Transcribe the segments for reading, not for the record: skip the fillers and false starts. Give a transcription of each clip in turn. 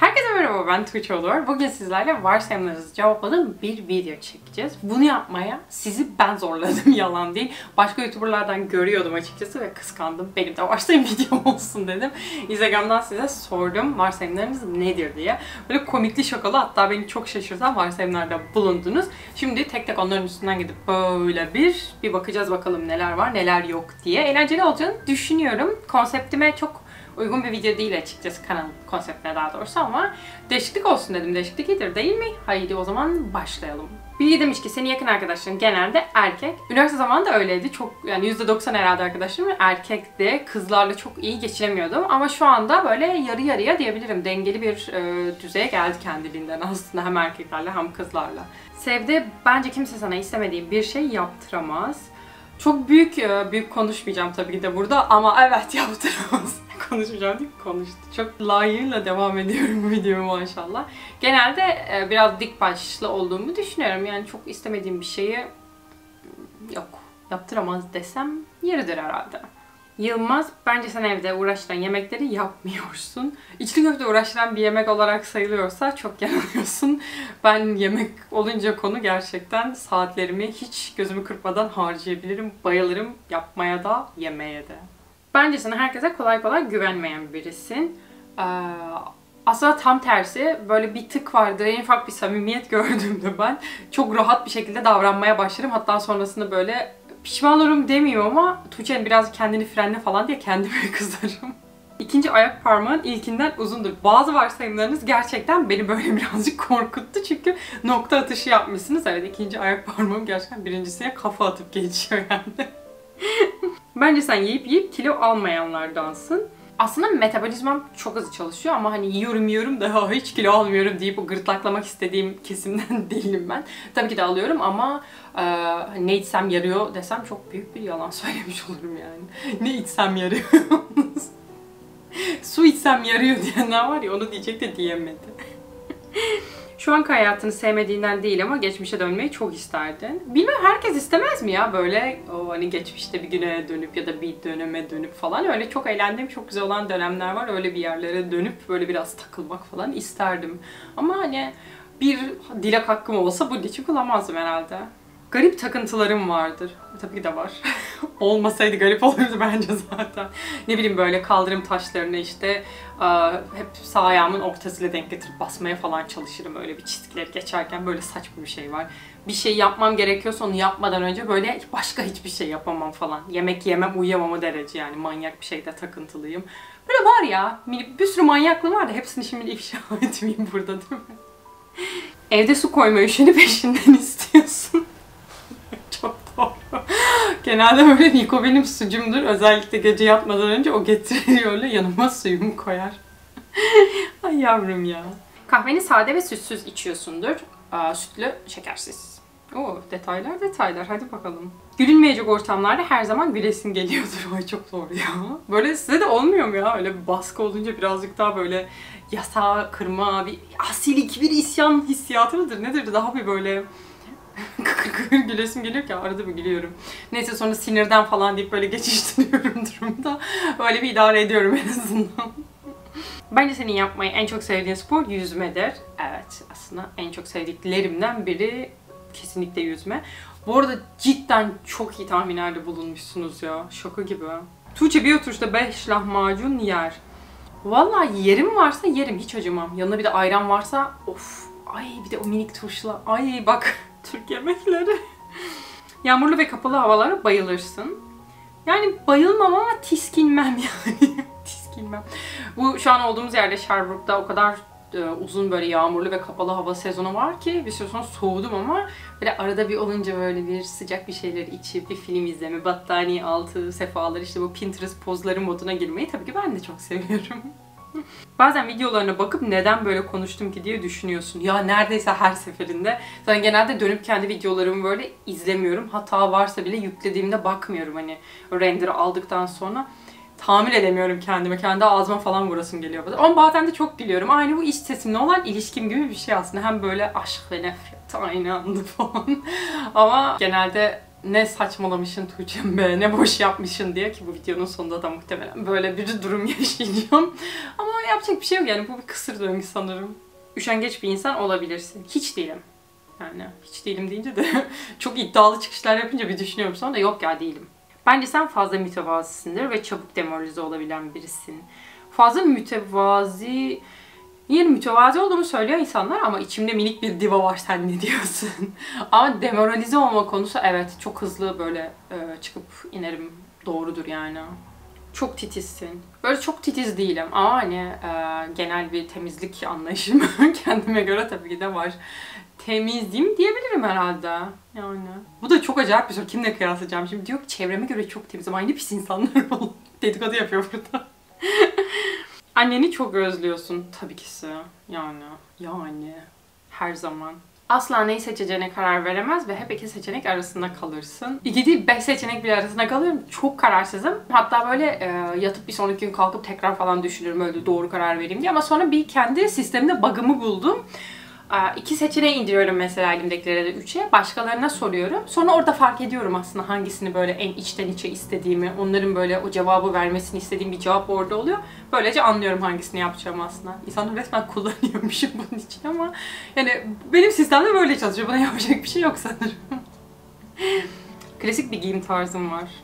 Herkese merhaba, ben Tuğçe Olur. Bugün sizlerle varsayımlarınızı cevapladığım bir video çekeceğiz. Bunu yapmaya sizi ben zorladım, yalan değil. Başka YouTuber'lardan görüyordum açıkçası ve kıskandım. Benim de varsayım videom olsun dedim. Instagram'dan size sordum varsayımlarınız nedir diye. Böyle komikli şakalı, hatta beni çok şaşırtan varsayımlarda bulundunuz. Şimdi tek tek onların üstünden gidip böyle bir bakacağız bakalım neler var neler yok diye. Eğlenceli olacağını düşünüyorum. Konseptime çok uygun bir video değil açıkçası, kanal konseptine daha doğrusu, ama değişiklik olsun dedim. Değişiklik iyidir değil mi? Haydi o zaman başlayalım. Bilgi demiş ki senin yakın arkadaşların genelde erkek. Üniversite zamanında öyleydi. Çok, yani %90 herhalde arkadaşlarım erkekti. Kızlarla çok iyi geçinemiyordum. Ama şu anda böyle yarı yarıya diyebilirim. Dengeli bir düzeye geldi kendiliğinden aslında, hem erkeklerle hem kızlarla. Sevde bence kimse sana istemediğin bir şey yaptıramaz. Çok büyük konuşmayacağım tabii ki de burada, ama evet yaptıramaz. Konuşmayacağım değil mi? Konuştu. Çok layığıyla devam ediyorum bu videomu maşallah. Genelde biraz dik başlı olduğumu düşünüyorum. Yani çok istemediğim bir şeyi yok, yaptıramaz desem yeridir herhalde. Yılmaz, bence sen evde uğraşılan yemekleri yapmıyorsun. İçli köfte uğraşılan bir yemek olarak sayılıyorsa çok yanılıyorsun. Ben yemek olunca konu gerçekten saatlerimi hiç gözümü kırpmadan harcayabilirim. Bayılırım yapmaya da yemeye de. Bence sen herkese kolay kolay güvenmeyen birisin. Aslında tam tersi, böyle bir tık vardır. En ufak bir samimiyet gördüğümde ben çok rahat bir şekilde davranmaya başlarım. Hatta sonrasında böyle pişman olurum demiyorum ama Tuğçe'nin biraz kendini frenle falan diye kendime kızarım. İkinci ayak parmağın ilkinden uzundur. Bazı varsayımlarınız gerçekten beni böyle birazcık korkuttu çünkü nokta atışı yapmışsınız. Evet, ikinci ayak parmağım gerçekten birincisine kafa atıp geçiyor yani. Bence sen yiyip kilo almayanlardansın. Aslında metabolizmam çok hızlı çalışıyor ama hani yiyorum da hiç kilo almıyorum deyip o gırtlaklamak istediğim kesimden değilim ben. Tabii ki de alıyorum ama ne içsem yarıyor desem çok büyük bir yalan söylemiş olurum yani. Ne içsem yarıyor. Su içsem yarıyor diyenler var ya, onu diyecek de diyemedi. Şu anki hayatını sevmediğinden değil ama geçmişe dönmeyi çok isterdin. Bilmem, herkes istemez mi ya böyle o hani geçmişte bir güne dönüp ya da bir döneme dönüp falan. Öyle çok eğlendiğim, çok güzel olan dönemler var. Öyle bir yerlere dönüp böyle biraz takılmak falan isterdim. Ama hani bir dilek hakkım olsa bunun için kullanmazdım herhalde. Garip takıntılarım vardır. Tabii ki de var. Olmasaydı garip olurdu bence zaten. Ne bileyim, böyle kaldırım taşlarını işte hep sağ ayağımın ortasıyla denk getirip basmaya falan çalışırım. Öyle bir çizgileri geçerken böyle saçma bir şey var. Bir şey yapmam gerekiyorsa onu yapmadan önce böyle başka hiçbir şey yapamam falan. Yemek yemem, uyuyamam o derece yani. Manyak bir şeyde takıntılıyım. Böyle var ya, bir sürü manyaklığım var da hepsini şimdi ifşa etmeyeyim burada, değil mi? Evde su koyma üşeni peşinden istiyorsun. Çok doğru. Genelde böyle Niko benim sucumdur. Özellikle gece yatmadan önce o getiriyor, öyle yanıma suyumu koyar. Ay yavrum ya. Kahveni sade ve sütsüz içiyorsundur. Sütlü, şekersiz. Oo, detaylar. Hadi bakalım. Gülünmeyecek ortamlarda her zaman gülesin geliyordur. Ay çok doğru ya. Böyle size de olmuyor mu ya? Öyle bir baskı olunca birazcık daha böyle yasağı kırma, bir asilik, bir isyan hissiyatı mıdır? Nedir? Daha bir böyle kıkır gülesim geliyor ki arada bir gülüyorum. Neyse, sonra sinirden falan deyip böyle geçiştiriyorum durumda. Öyle bir idare ediyorum en azından. Bence senin yapmayı en çok sevdiğin spor yüzmedir. Evet, aslında en çok sevdiklerimden biri kesinlikle yüzme. Bu arada cidden çok iyi tahminlerde bulunmuşsunuz ya. Şaka gibi. Tuğçe bir oturuşta 5 lahmacun yer. Vallahi yerim varsa yerim, hiç acımam. Yanına bir de ayran varsa of. Ay bir de o minik turşular. Ay bak. Türk yemekleri. Yağmurlu ve kapalı havalara bayılırsın. Yani bayılmam ama tiskinmem yani. Tiskinmem. Bu şu an olduğumuz yerde Sherbrooke'da o kadar uzun böyle yağmurlu ve kapalı hava sezonu var ki bir süre sonra soğudum ama böyle arada bir olunca böyle bir sıcak bir şeyler içip bir film izleme, battaniye altı sefalar, işte bu Pinterest pozları moduna girmeyi tabii ki ben de çok seviyorum. Bazen videolarına bakıp neden böyle konuştum ki diye düşünüyorsun. Ya neredeyse her seferinde. Zaten genelde dönüp kendi videolarımı böyle izlemiyorum. Hata varsa bile yüklediğimde bakmıyorum, hani render'ı aldıktan sonra. Tahammül edemiyorum kendime. Kendi ağzıma falan vurasım geliyor. Ama bazen de çok gülüyorum. Aynı bu iş sesimle olan ilişkim gibi bir şey aslında. Hem böyle aşk ve nefret aynı anda falan. Ama genelde ne saçmalamışsın Tuğçe'm be, ne boş yapmışsın diye, ki bu videonun sonunda da muhtemelen böyle bir durum yaşayacağım. Ama yapacak bir şey yok yani, bu bir kısır döngü sanırım. Üşengeç bir insan olabilirsin. Hiç değilim. Yani hiç değilim deyince de çok iddialı çıkışlar yapınca bir düşünüyorum sonra da yok ya, değilim. Bence sen fazla mütevazısındır ve çabuk demoralize olabilen birisin. Fazla mütevazi... Yine mütevazi olduğumu söylüyor insanlar ama içimde minik bir diva var, sen ne diyorsun? Ama demoralize olma konusu evet, çok hızlı böyle çıkıp inerim, doğrudur yani. Çok titizsin. Böyle çok titiz değilim ama hani genel bir temizlik anlayışım kendime göre tabii ki de var. Temizliğim diyebilirim herhalde yani. Bu da çok acayip bir soru. Kimle kıyaslayacağım şimdi? Diyor ki çevreme göre çok temizim. Aynı pis insanlar falan. Dedikodu yapıyor burada. Anneni çok özlüyorsun. Tabii ki. Yani. Her zaman. Asla neyi seçeceğine karar veremez ve hep iki seçenek arasında kalırsın. 2 değil 5 seçenek bile arasında kalıyorum. Çok kararsızım. Hatta böyle yatıp bir sonraki gün kalkıp tekrar falan düşünürüm öyle doğru karar vereyim diye. Ama sonra bir kendi sistemimde bug'ımı buldum. 2 seçeneği indiriyorum mesela elimdekilere de 3'e. Başkalarına soruyorum. Sonra orada fark ediyorum aslında hangisini böyle en içten içe istediğimi, onların böyle o cevabı vermesini istediğim bir cevap orada oluyor. Böylece anlıyorum hangisini yapacağım aslında. İnsanı resmen kullanıyormuşum bunun için ama yani benim sistemde böyle çalışıyor. Buna yapacak bir şey yok sanırım. Klasik bir giyim tarzım var.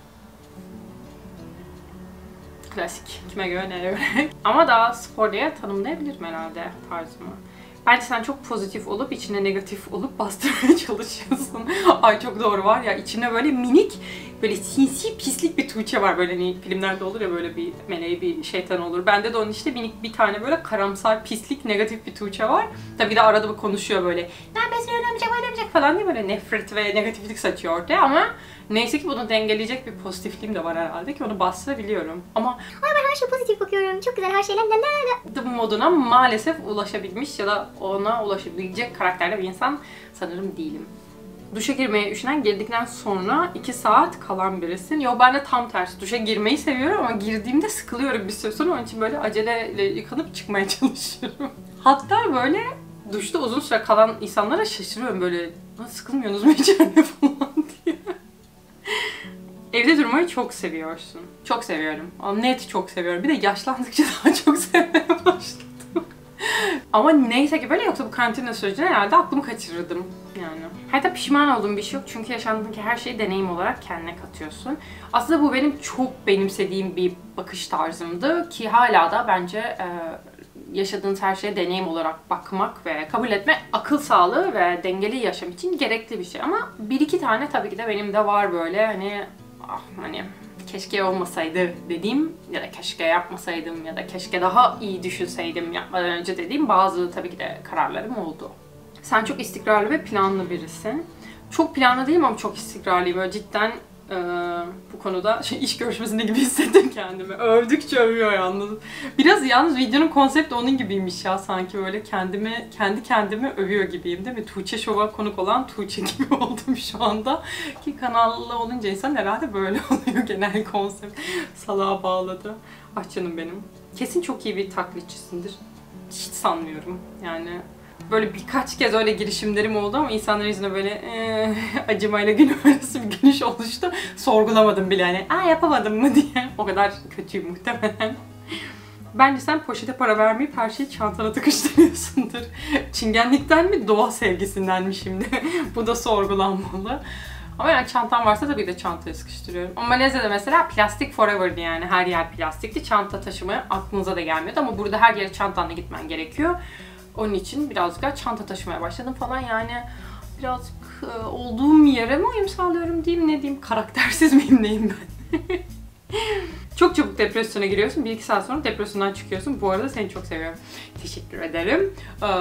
Klasik. Kime göre neye göre. Ama daha spor diye tanımlayabilirim herhalde tarzımı. Bence sen çok pozitif olup içine negatif olup bastırmaya çalışıyorsun. Ay çok doğru var ya, içine böyle minik, böyle sinsi pislik bir Tuğçe var. Böyle hani filmlerde olur ya, böyle bir meleği bir şeytan olur. Bende de onun işte minik bir tane böyle karamsar pislik negatif bir Tuğçe var. Tabii de arada bir konuşuyor böyle. Ne yapıyorsun, öyle falan diye böyle nefret ve negatiflik saçıyor ortaya ama neyse ki bunu dengeleyecek bir pozitifliğim de var herhalde ki onu bastırabiliyorum. Ama ay ben her şeye pozitif bakıyorum, çok güzel her şeyler moduna maalesef ulaşabilmiş ya da ona ulaşabilecek karakterde bir insan sanırım değilim. Duşa girmeye üşenen, girdikten sonra 2 saat kalan birisin. Yo, ben de tam tersi. Duşa girmeyi seviyorum ama girdiğimde sıkılıyorum bir süre sonra. Onun için böyle aceleyle yıkanıp çıkmaya çalışıyorum. Hatta böyle duşta uzun süre kalan insanlara şaşırıyorum böyle. Nasıl sıkılmıyorsunuz mu içeride falan diye. Evde durmayı çok seviyorsun. Çok seviyorum. Net çok seviyorum. Bir de yaşlandıkça daha çok sevmeye başladım. Ama neyse ki böyle, yoksa bu karantina sürecinde herhalde aklımı kaçırırdım yani. Hatta pişman olduğum bir şey yok çünkü yaşandığındaki her şeyi deneyim olarak kendine katıyorsun. Aslında bu benim çok benimsediğim bir bakış tarzımdı ki hala da bence yaşadığınız her şeye deneyim olarak bakmak ve kabul etme akıl sağlığı ve dengeli yaşam için gerekli bir şey. Ama 1-2 tane tabii ki de benim de var böyle hani keşke olmasaydı dediğim ya da keşke yapmasaydım ya da keşke daha iyi düşünseydim yapmadan önce dediğim bazı tabii ki de kararlarım oldu. Sen çok istikrarlı ve planlı birisin. Çok planlı değilim ama çok istikrarlıyım. Böyle cidden bu konuda iş görüşmesinde gibi hissettim kendimi. Övdükçe övüyor yalnız. Biraz yalnız videonun konsepti onun gibiymiş ya, sanki böyle kendi kendimi övüyor gibiyim değil mi? Tuğçe Show'a konuk olan Tuğçe gibi oldum şu anda. Ki kanallı olunca insan herhalde böyle oluyor, genel konsept. Salağa bağladı. Ah canım benim. Kesin çok iyi bir taklitçisindir. Hiç sanmıyorum yani. Böyle birkaç kez öyle girişimlerim oldu ama insanların yüzüne böyle acımayla gün arası bir gülüş oluştu. Sorgulamadım bile hani yapamadım mı diye. O kadar kötüyüm muhtemelen. Bence sen poşete para vermeyip her şeyi çantana tıkıştırıyorsundur. Çingenlikten mi, doğa sevgisinden mi şimdi? Bu da sorgulanmalı. Ama yani çantam varsa tabii de çantaya sıkıştırıyorum. Ama Malezya'da mesela plastik forever'dı yani. Her yer plastikti. Çanta taşımaya aklınıza da gelmiyordu ama burada her yere çantanla gitmen gerekiyor. Onun için birazcık daha çanta taşımaya başladım falan yani. Birazcık olduğum yere mi uyum sağlıyorum diyeyim, ne diyeyim, karaktersiz miyim neyim ben? Çok çabuk depresyona giriyorsun. 1-2 saat sonra depresyondan çıkıyorsun. Bu arada seni çok seviyorum. Teşekkür ederim.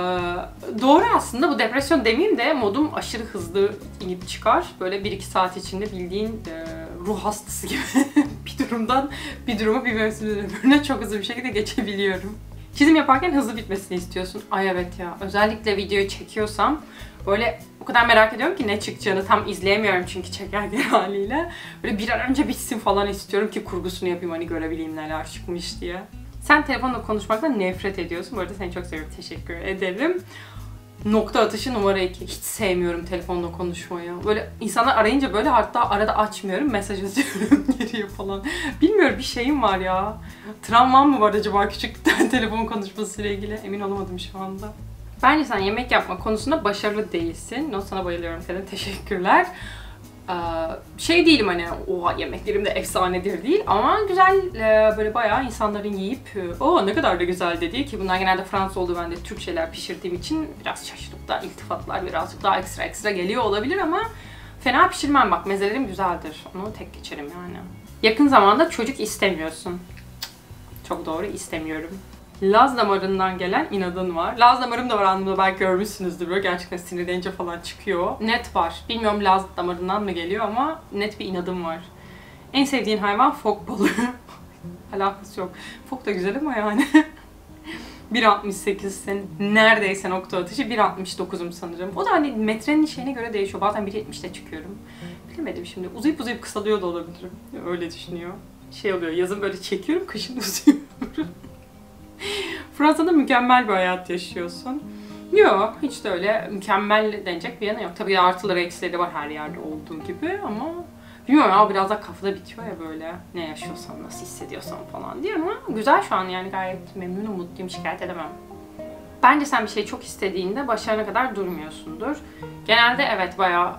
Doğru aslında, bu depresyon demeyeyim de modum aşırı hızlı inip çıkar. Böyle 1-2 saat içinde bildiğin ruh hastası gibi bir durumdan bir duruma, bir mevsimden öbürüne çok hızlı bir şekilde geçebiliyorum. Çizim yaparken hızlı bitmesini istiyorsun. Ay evet ya. Özellikle videoyu çekiyorsam böyle o kadar merak ediyorum ki ne çıkacağını tam izleyemiyorum çünkü çekerken haliyle. Böyle bir an önce bitsin falan istiyorum ki kurgusunu yapayım, hani görebileyim neler çıkmış diye. Sen telefonla konuşmaktan nefret ediyorsun. Bu arada seni çok seviyorum. Teşekkür ederim. Nokta atışı numara 2. Hiç sevmiyorum telefonla konuşmayı. Böyle insanlar arayınca böyle hatta arada açmıyorum. Mesaj atıyorum geriye falan. Bilmiyorum bir şeyim var ya. Travmam mı var acaba küçükten telefon konuşmasıyla ilgili? Emin olamadım şu anda. Bence sen yemek yapma konusunda başarılı değilsin. No, sana bayılıyorum senin. Teşekkürler. Şey değilim hani oha yemeklerim de efsanedir değil ama güzel böyle bayağı insanların yiyip o ne kadar da güzel dediği ki bunlar genelde Fransız olduğu ben de Türk şeyler pişirdiğim için biraz şaşırıp da iltifatlar birazcık daha ekstra geliyor olabilir ama fena pişirmem bak mezelerim güzeldir onu tek geçerim yani. Yakın zamanda çocuk istemiyorsun. Çok doğru istemiyorum. Laz damarından gelen inadın var. Laz damarım da var anlamda belki görmüşsünüzdür. Böyle gerçekten sinirlenince falan çıkıyor. Net var. Bilmiyorum Laz damarından mı geliyor ama net bir inadım var. En sevdiğin hayvan fok balığı. Alakası yok. Fok da güzel ama yani. 1.68'sin. Neredeyse nokta atışı 1.69'um sanırım. O da hani metrenin şeyine göre değişiyor. Bazen 1.70'te çıkıyorum. Bilemedim şimdi. Uzayıp kısalıyor da olabilirim. Öyle düşünüyor. Şey oluyor. Yazın böyle çekiyorum, kışın uzuyorum. Fransa'da mükemmel bir hayat yaşıyorsun. Yok, hiç de öyle mükemmel denecek bir yanı yok. Tabii artıları eksileri var her yerde olduğu gibi ama bilmiyorum ya biraz da kafada bitiyor ya böyle ne yaşıyorsan, nasıl hissediyorsan falan diye ama güzel şu an yani gayet memnunum, mutluyum, şikayet edemem. Bence sen bir şeyi çok istediğinde başarana kadar durmuyorsundur. Genelde evet bayağı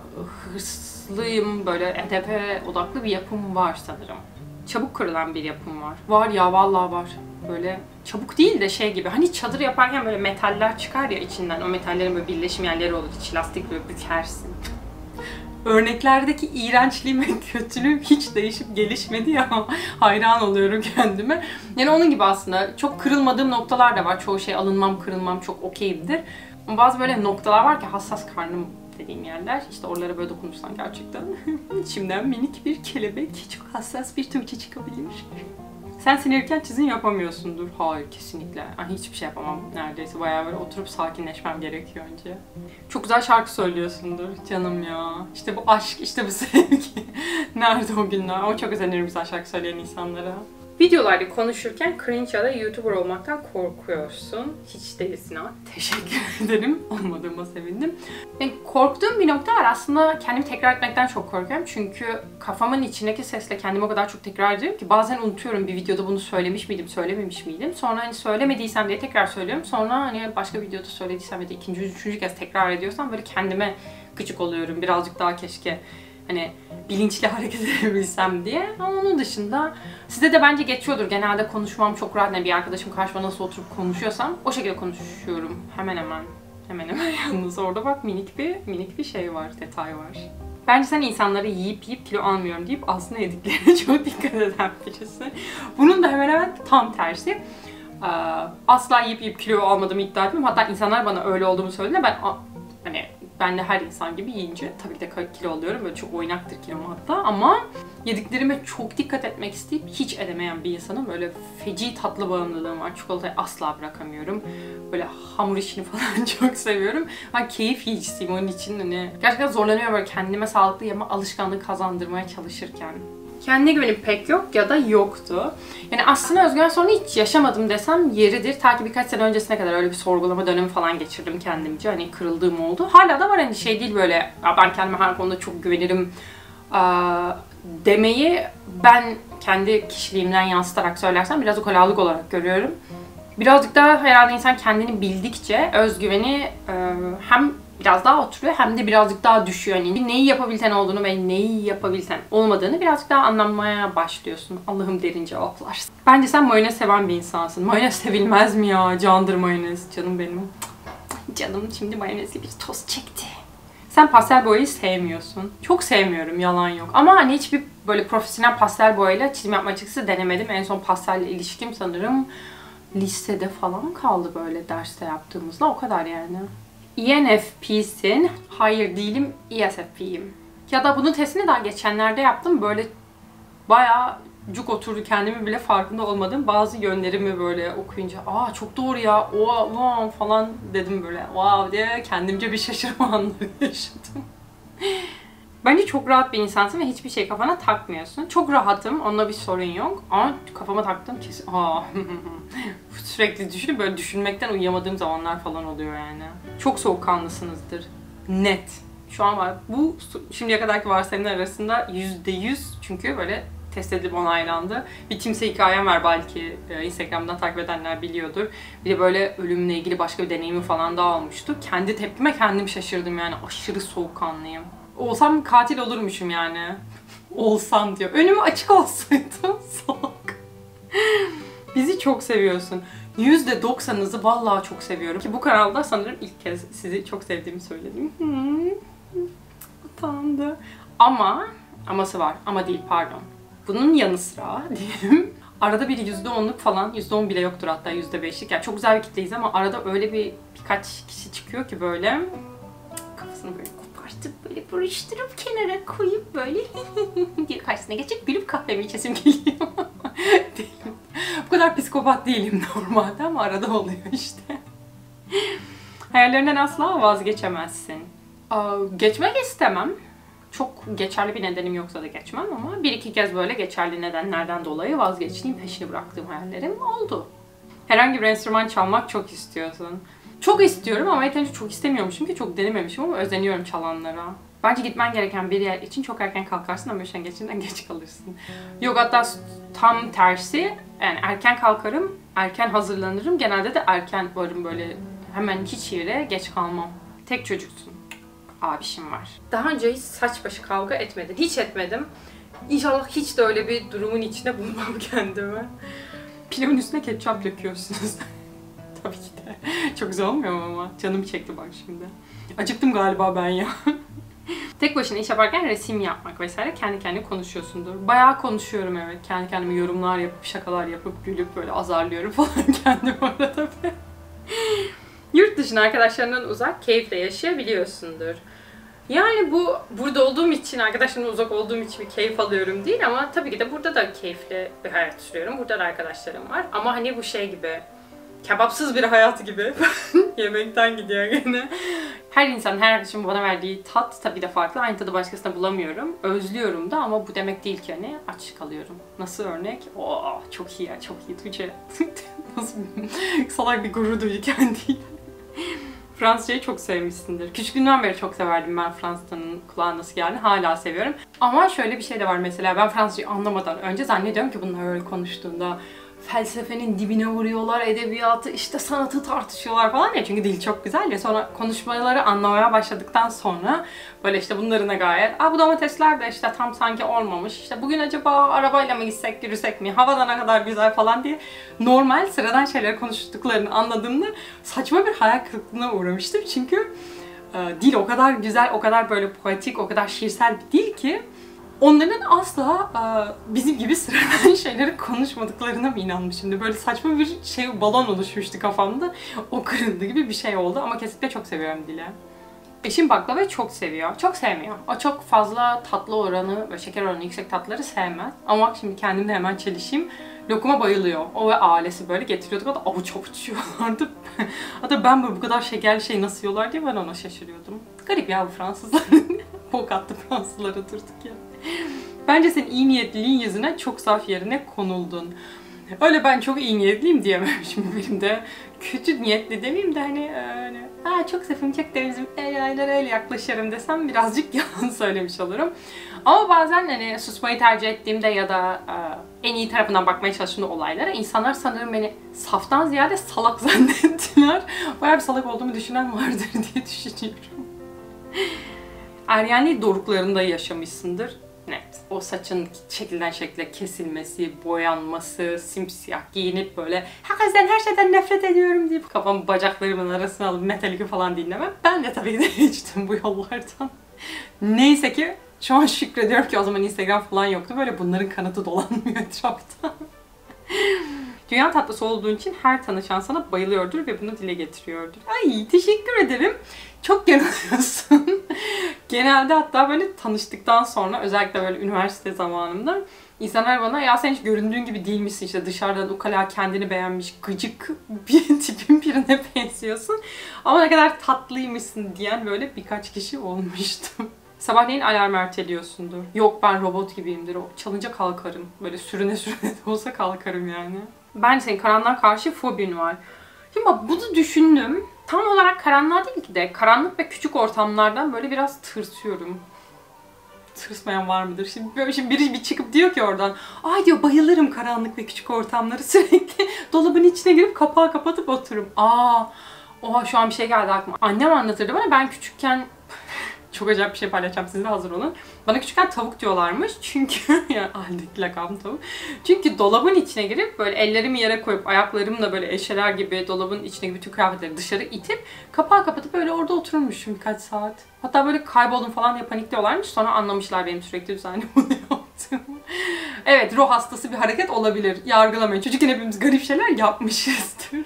hırslıyım, böyle hedefe odaklı bir yapım var sanırım. Çabuk kırılan bir yapım var. Var ya vallahi var. Böyle çabuk değil de şey gibi hani çadır yaparken böyle metaller çıkar ya içinden o metallerin böyle birleşim yerleri olur içi lastik böyle bükersin. Örneklerdeki iğrençliğim ve kötülüğüm hiç değişip gelişmedi ya hayran oluyorum kendime. Yani onun gibi aslında çok kırılmadığım noktalar da var. Çoğu şey alınmam kırılmam çok okeyimdir. Ama bazı böyle noktalar var ki hassas karnım dediğim yerler. İşte oralara böyle dokunursan gerçekten içimden minik bir kelebek çok hassas bir Tuğçe çıkabilir. Sen sinirken çizim yapamıyorsundur. Hayır kesinlikle. Yani hiçbir şey yapamam neredeyse. Bayağı böyle oturup sakinleşmem gerekiyor önce. Çok güzel şarkı söylüyorsundur canım ya. İşte bu aşk, işte bu sevgi. Nerede o günler? Ama çok özenirim güzel şarkı söyleyen insanlara. Videolarda konuşurken cringe ya da YouTuber olmaktan korkuyorsun. Hiç değilsin ha. Teşekkür ederim. Olmadığıma sevindim. Yani korktuğum bir nokta var. Aslında kendimi tekrar etmekten çok korkuyorum. Çünkü kafamın içindeki sesle kendimi o kadar çok tekrar ediyorum ki bazen unutuyorum bir videoda bunu söylemiş miydim, söylememiş miydim. Sonra hani söylemediysem diye tekrar söylüyorum. Sonra hani başka videoda söylediysem ya da ikinci, üçüncü kez tekrar ediyorsam böyle kendime gıcık oluyorum. Birazcık daha keşke hani bilinçli hareket edebilsem diye. Ama onun dışında size de bence geçiyordur. Genelde konuşmam çok rahat. Yani bir arkadaşım karşıma nasıl oturup konuşuyorsam o şekilde konuşuyorum. Hemen hemen yalnız orada bak minik bir şey var, detay var. Bence sen insanları yiyip kilo almıyorum deyip aslında yediklerine çok dikkat eden birisi. Bunun da hemen hemen tam tersi. Asla yiyip kilo almadığımı iddia etmiyorum. Hatta insanlar bana öyle olduğumu söylediğinde ben de her insan gibi yiyince tabii ki de kilo alıyorum. Böyle çok oynaktır kilom hatta ama yediklerime çok dikkat etmek isteyip hiç edemeyen bir insanım. Böyle feci tatlı bağımlılığım var. Çikolatayı asla bırakamıyorum. Böyle hamur işini falan çok seviyorum. Ben keyif yiyicisiyim onun için hani gerçekten zorlanıyorum böyle kendime sağlıklı yeme alışkanlığı kazandırmaya çalışırken. Kendine güvenim pek yok ya da yoktu. Yani aslında özgüven sorunu hiç yaşamadım desem yeridir. Ta ki birkaç sene öncesine kadar öyle bir sorgulama dönemi falan geçirdim kendimce. Hani kırıldığım oldu. Hala da var hani şey değil böyle ben kendime her konuda çok güvenirim demeyi ben kendi kişiliğimden yansıtarak söylersem biraz ukalalık olarak görüyorum. Birazcık daha herhalde insan kendini bildikçe özgüveni hem biraz daha oturuyor hem de birazcık daha düşüyor. Yani neyi yapabilsen olduğunu ve neyi yapabilsen olmadığını birazcık daha anlamaya başlıyorsun. Allah'ım derin cevaplar. Bence sen mayonez seven bir insansın. Mayonez sevilmez mi ya? Candır mayonez. Canım benim. Canım şimdi mayonezli bir tost çekti. Sen pastel boyayı sevmiyorsun. Çok sevmiyorum, yalan yok. Ama hani hiçbir böyle profesyonel pastel boyayla çizim yapma açıkçası denemedim. En son pastelle ilişkim sanırım lisede falan kaldı böyle derste yaptığımızda. O kadar yani. ENFP'sin. Hayır değilim, ESFP'yim. Ya da bunun testini daha geçenlerde yaptım. Böyle bayağı cuk oturdu kendimi bile farkında olmadığım bazı yönlerimi böyle okuyunca çok doğru ya, wow falan dedim böyle. Wow diye kendimce bir şaşırma anları yaşadım. Bence çok rahat bir insansın ve hiçbir şey kafana takmıyorsun. Çok rahatım, onunla bir sorun yok. Ama kafama taktım kesin. Sürekli düşünüp böyle düşünmekten uyuyamadığım zamanlar falan oluyor yani. Çok soğukkanlısınızdır. Net. Şu an var. Bu şimdiye kadarki varsayımlar arasında %100, çünkü böyle test edilip onaylandı. Bir kimse hikayem var, belki Instagram'dan takip edenler biliyordur. Bir de böyle ölümle ilgili başka bir deneyimi falan da olmuştu. Kendi tepkime kendim şaşırdım yani. Aşırı soğukkanlıyım. Olsam katil olurmuşum yani. Olsam diyor. Önümü açık olsaydı salak. Bizi çok seviyorsun. %90'ınızı vallahi çok seviyorum. Ki bu kanalda sanırım ilk kez sizi çok sevdiğimi söyledim. Utandı. Aması var. Ama değil, pardon. Bunun yanı sıra diyelim. Arada bir %10'luk falan, %10 bile yoktur hatta, %5'lik. Yani çok güzel bir kitleyiz ama arada öyle birkaç kişi çıkıyor ki böyle kafasını böyle kopartıp böyle buruşturup kenara koyup böyle diye karşısına geçip gülüp kahvemi içesim geliyor. Değilim. Bu kadar psikopat değilim normalde ama arada oluyor işte. Hayallerinden asla vazgeçemezsin. Geçmek istemem. Çok geçerli bir nedenim yoksa da geçmem ama bir iki kez böyle geçerli nedenlerden dolayı vazgeçtiğim, peşini bıraktığım hayallerim oldu. Herhangi bir enstrüman çalmak çok istiyorsun. Çok istiyorum ama yeterince çok istemiyormuşum ki çok denememişim ama özeniyorum çalanlara. Bence gitmen gereken bir yer için çok erken kalkarsın ama üşengeçinden geç kalırsın. Yok, hatta tam tersi, yani erken kalkarım, erken hazırlanırım. Genelde de erken varım, böyle hemen hiç yere geç kalmam. Tek çocuksun. Abişim var. Daha önce hiç saç başı kavga etmedin. Hiç etmedim. İnşallah hiç de öyle bir durumun içine bulmam kendimi. Pilavın üstüne ketçap döküyorsunuz. Tabii ki de. Çok güzel olmuyor mu ama? Canım çekti bak şimdi. Acıktım galiba ben ya. Tek başına iş yaparken resim yapmak vesaire, kendi kendine konuşuyorsundur. Bayağı konuşuyorum, evet. Kendi kendime yorumlar yapıp, şakalar yapıp, gülüp böyle azarlıyorum falan kendimi orada. Yurt dışına arkadaşlarından uzak keyifle yaşayabiliyorsundur. Yani bu burada olduğum için, arkadaşlarımdan uzak olduğum için bir keyif alıyorum değil ama tabii ki de burada da keyifli bir hayat sürüyorum. Burada da arkadaşlarım var ama hani bu şey gibi, kebapsız bir hayat gibi. Yemekten gidiyor gene. Her insan, her arkadaşımın bana verdiği tat tabii de farklı. Aynı tadı başkasına bulamıyorum. Özlüyorum da ama bu demek değil ki hani aç kalıyorum. Nasıl örnek? Oo, çok iyi ya, çok iyi Tuğçe. Nasıl salak bir gurur duyuyor kendiyle. Fransızcayı çok sevmişsindir. Küçüklüğümden beri çok severdim ben Fransızcanın kulağa nasıl geldi. Hala seviyorum. Ama şöyle bir şey de var mesela. Ben Fransızcayı anlamadan önce zannediyorum ki bunlar öyle konuştuğunda felsefenin dibine vuruyorlar, edebiyatı, işte sanatı tartışıyorlar falan ya. Çünkü dil çok güzel ya. Sonra konuşmaları anlamaya başladıktan sonra böyle işte bunlarına gayet bu domatesler de işte tam sanki olmamış. İşte bugün acaba arabayla mı gitsek, yürüsek mi? Havada ne kadar güzel falan diye normal sıradan şeyler konuştuklarını anladığımda saçma bir hayal kırıklığına uğramıştım. Çünkü dil o kadar güzel, o kadar böyle poetik, o kadar şiirsel bir dil ki onların asla bizim gibi sıradan şeyleri konuşmadıklarına mı inanmışımdır? Böyle saçma bir şey, balon oluşmuştu kafamda. O kırıldı gibi bir şey oldu ama kesinlikle çok seviyorum dili. Eşim baklavayı çok seviyor. Çok sevmiyor. O çok fazla tatlı oranı ve şeker oranı yüksek tatları sevmez. Ama bak şimdi kendimle hemen çelişeyim. Lokuma bayılıyor. O ve ailesi böyle getiriyorduk. Hatta avuç avuç yiyorlardı. Hatta ben böyle bu kadar şekerli şey nasıl yiyorlar diye ben ona şaşırıyordum. Garip ya bu Fransızlar. Bok attı Fransızlara durduk ya. Bence sen iyi niyetliliğin yüzüne çok saf yerine konuldun. Öyle ben çok iyi niyetliyim diyemem şimdi, benim de kötü niyetli demeyeyim de hani öyle çok safım, çok temizim, öyle yaklaşırım desem birazcık yalan söylemiş olurum. Ama bazen hani susmayı tercih ettiğimde ya da en iyi tarafından bakmaya çalıştığımda olaylara, insanlar sanırım beni saftan ziyade salak zannettiler. Bayağı bir salak olduğumu düşünen vardır diye düşünüyorum. Ergenlik doruklarında yaşamışsındır. Net. O saçın şekilden şekle kesilmesi, boyanması, simsiyah giyinip böyle herkesten, her şeyden nefret ediyorum deyip kafamı bacaklarımın arasına alıp Metallica falan dinlemem. Ben de tabii ki de geçtim bu yollardan. Neyse ki şu an şükrediyorum ki o zaman Instagram falan yoktu. Böyle bunların kanıtı dolanmıyor etrafta. Dünya tatlısı olduğun için her tanışan sana bayılıyordur ve bunu dile getiriyordur. Ay teşekkür ederim. Çok yanılıyorsun. Genelde hatta böyle tanıştıktan sonra, özellikle böyle üniversite zamanımda insanlar bana ya sen hiç göründüğün gibi değil misin, işte dışarıdan ukala kendini beğenmiş gıcık bir tipin birine benziyorsun ama ne kadar tatlıymışsın diyen böyle birkaç kişi olmuştu. Sabahleyin alarm erteliyorsundur. Yok ben robot gibiyimdir. O çalınca kalkarım. Böyle sürüne sürüne de olsa kalkarım yani. Ben senin karanlığa karşı fobin var. Şimdi bak bunu düşündüm. Tam olarak karanlığa değil de karanlık ve küçük ortamlardan böyle biraz tırsıyorum. Tırsmayan var mıdır? Şimdi biri bir çıkıp diyor ki oradan, ay diyor bayılırım karanlık ve küçük ortamları, sürekli dolabın içine girip kapağı kapatıp otururum. Oha şu an bir şey geldi aklıma. Annem anlatırdı bana, ben küçükken çok acayip bir şey paylaşacağım, siz de hazır olun. Bana küçükken tavuk diyorlarmış çünkü yani ailedeki lakabım tavuk. Çünkü dolabın içine girip böyle ellerimi yere koyup ayaklarımla böyle eşeler gibi dolabın içine bütün kıyafetleri dışarı itip kapağı kapatıp böyle orada oturmuşum birkaç saat. Hatta böyle kayboldum falan diye panikliyorlarmış. Sonra anlamışlar benim sürekli düzenli bunu yaptığımı. Evet, ruh hastası bir hareket olabilir. Yargılamayın. Çocukken hepimiz garip şeyler yapmışızdır.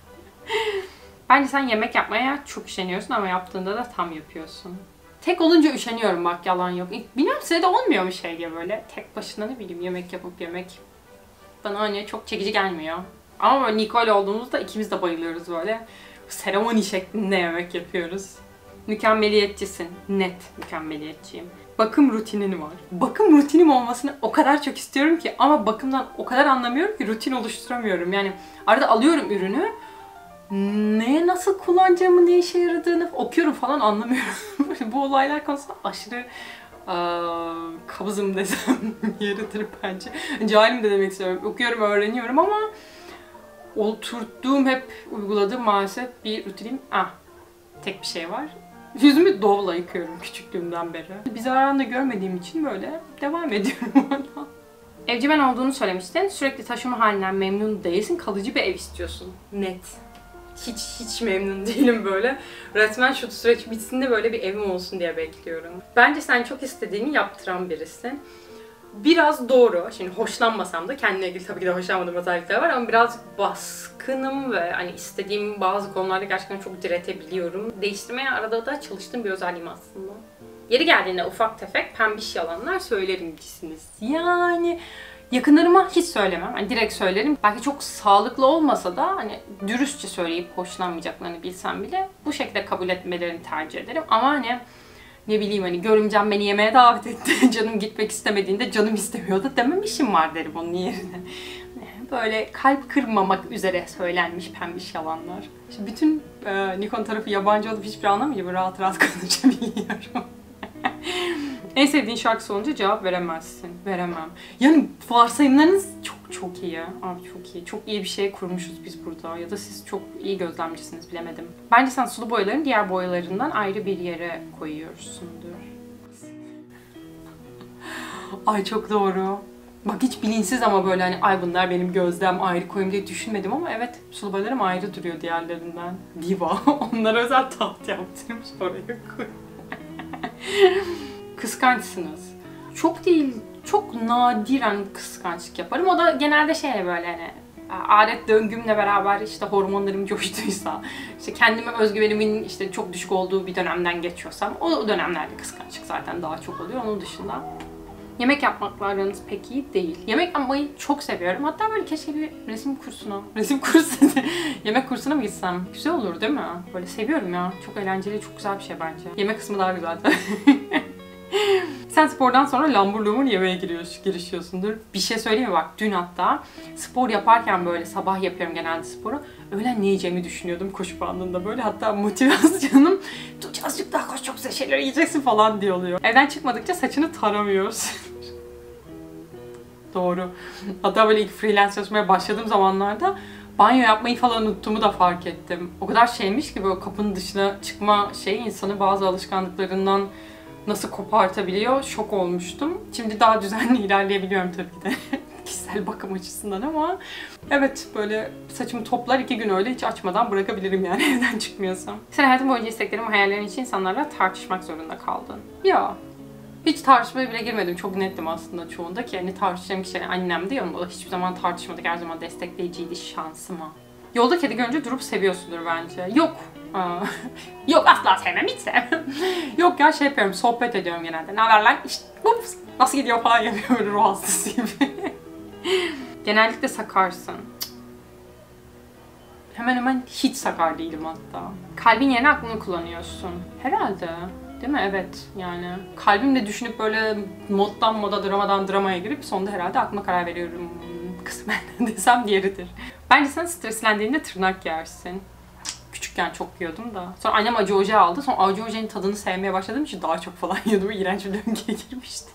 Bence sen yemek yapmaya çok üşeniyorsun ama yaptığında da tam yapıyorsun. Tek olunca üşeniyorum bak, yalan yok. Bilmiyorum, size de olmuyor mu şey gibi böyle tek başına ne bileyim yemek yapıp yemek. Bana hani çok çekici gelmiyor. Ama böyle Nicole olduğumuzda ikimiz de bayılıyoruz böyle. Seremoni şeklinde yemek yapıyoruz. Mükemmeliyetçisin. Net mükemmeliyetçiyim. Bakım rutinin var. Bakım rutinim olmasını o kadar çok istiyorum ki ama bakımdan o kadar anlamıyorum ki rutin oluşturamıyorum. Yani arada alıyorum ürünü. Neye nasıl kullanacağımı, ne işe yaradığını okuyorum falan, anlamıyorum. Bu olaylar konusunda aşırı kabızım desem yeridir bence. Cahilim de demek istiyorum. Okuyorum, öğreniyorum ama oturttuğum, hep uyguladığım maalesef bir rutinim. Tek bir şey var. Yüzümü Dove'la yıkıyorum küçüklüğümden beri. Bir zararını da görmediğim için böyle devam ediyorum orada. Evcimen olduğunu söylemiştin. Sürekli taşıma halinden memnun değilsin. Kalıcı bir ev istiyorsun. Net. Hiç memnun değilim böyle. Resmen şu süreç bitsin de böyle bir evim olsun diye bekliyorum. Bence sen çok istediğini yaptıran birisin. Biraz doğru. Şimdi hoşlanmasam da kendine ilgili tabii ki de hoşlanmadığım özellikler var ama biraz baskınım ve hani istediğim bazı konularda gerçekten çok diretebiliyorum. Değiştirmeye arada da çalıştığım bir özelliğim aslında. Yeri geldiğinde ufak tefek pembiş yalanlar söylerimcisiniz. Yani yakınlarıma hiç söylemem. Hani direkt söylerim. Belki çok sağlıklı olmasa da hani dürüstçe söyleyip hoşlanmayacaklarını bilsem bile bu şekilde kabul etmelerini tercih ederim. Ama hani ne bileyim, hani görümcem beni yemeğe davet etti. Canım gitmek istemediğinde canım istemiyordu dememişim var derim onun yerine. Böyle kalp kırmamak üzere söylenmiş pembiş yalanlar. İşte bütün Nikon tarafı yabancı olup hiçbir anlamıyor. Rahat rahat konuşabiliyorum. En sevdiğin şarkısı olunca cevap veremezsin. Veremem. Yani varsayımlarınız çok iyi. Abi çok iyi. Çok iyi bir şey kurmuşuz biz burada. Ya da siz çok iyi gözlemcisiniz, bilemedim. Bence sen sulu boyaların diğer boyalarından ayrı bir yere koyuyorsundur. Ay çok doğru. Bak hiç bilinçsiz ama böyle hani ay bunlar benim gözlem ayrı koyayım diye düşünmedim ama evet, sulu boyalarım ayrı duruyor diğerlerinden. Diva. Onlara özel taht yaptırmış, oraya koy. Kıskançsınız. Çok değil, çok nadiren kıskançlık yaparım. O da genelde şey böyle hani adet döngümle beraber işte hormonlarım coştuysa, işte kendime özgüvenimin işte çok düşük olduğu bir dönemden geçiyorsam o dönemlerde kıskançlık zaten daha çok oluyor. Onun dışında yemek yapmakla aranız pek iyi değil. Yemek yapmayı çok seviyorum. Hatta böyle keşke bir yemek kursuna mı gitsem? Güzel olur değil mi? Böyle seviyorum ya. Çok eğlenceli, çok güzel bir şey bence. Yemek kısmı daha güzel. Sen spordan sonra lambur lumbur yemeğe girişiyorsundur. Bir şey söyleyeyim mi bak, dün hatta spor yaparken böyle sabah yapıyorum genelde sporu. Öğlen ne yiyeceğimi düşünüyordum koşu bandında böyle. Hatta motivasyonum Tuğçe azıcık daha koş, çok güzel şeyler yiyeceksin falan diye oluyor. Evden çıkmadıkça saçını taramıyoruz. Doğru. Hatta böyle ilk freelance çalışmaya başladığım zamanlarda banyo yapmayı falan unuttuğumu da fark ettim. O kadar şeymiş ki böyle kapının dışına çıkma şeyi insanı bazı alışkanlıklarından nasıl kopartabiliyor, şok olmuştum. Şimdi daha düzenli ilerleyebiliyorum tabii ki de. Kişisel bakım açısından ama evet, böyle saçımı toplar 2 gün öyle hiç açmadan bırakabilirim yani evden çıkmıyorsam. Sen hayatın boyunca isteklerin ve hayallerin için insanlarla tartışmak zorunda kaldın. Ya hiç tartışmaya bile girmedim. Çok nettim aslında çoğunda ki hani tartışacağım kişi annemdi, yanımda da hiçbir zaman tartışmadık. Her zaman destekleyiciydi şansıma. Yolda kedi görünce durup seviyorsundur bence. Yok. Yok asla sevmem, hiç sevmem. Yok ya, şey yapıyorum, sohbet ediyorum genelde. Ne haber lan? İşte ups, nasıl gidiyor falan yapıyorum böyle ruh hastası gibi. Genellikle sakarsın. Hemen hemen hiç sakar değilim hatta. Kalbin yerine aklını kullanıyorsun. Herhalde. Değil mi? Evet. Yani kalbimle düşünüp böyle moddan moda, dramadan dramaya girip sonunda herhalde aklıma karar veriyorum. Kısmen desem diğeridir. Bence sen streslendiğinde tırnak yersin. Küçükken çok yiyordum da. Sonra annem acı ocağı aldı. Sonra acı ocağın tadını sevmeye başladığım için daha çok falan yiyordum. İğrenç bir döngüye girmişti.